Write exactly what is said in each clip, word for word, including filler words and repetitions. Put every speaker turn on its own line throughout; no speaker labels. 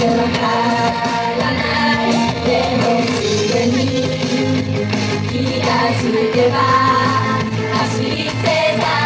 わからないでもすでに気がつけば走ってた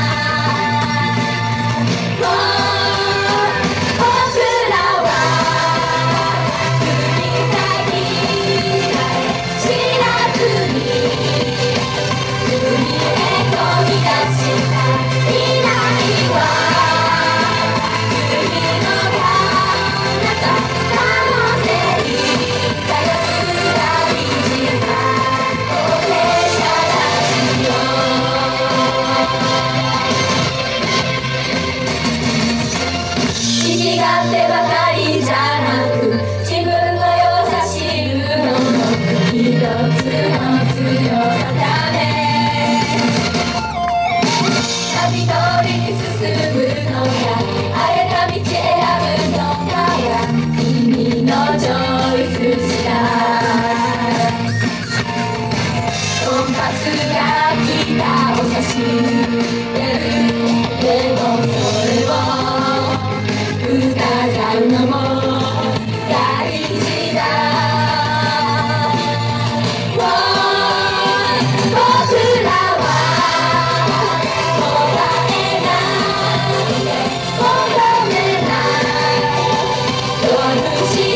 勝手ばかりじゃなく自分の良さ知るのも一つの強さだね旅通りに進むのかあえた道選ぶのかは君のチョイス次第コンパスが北を指してるでもそれを疑うのも大事だ僕らは答えなんて求めないドア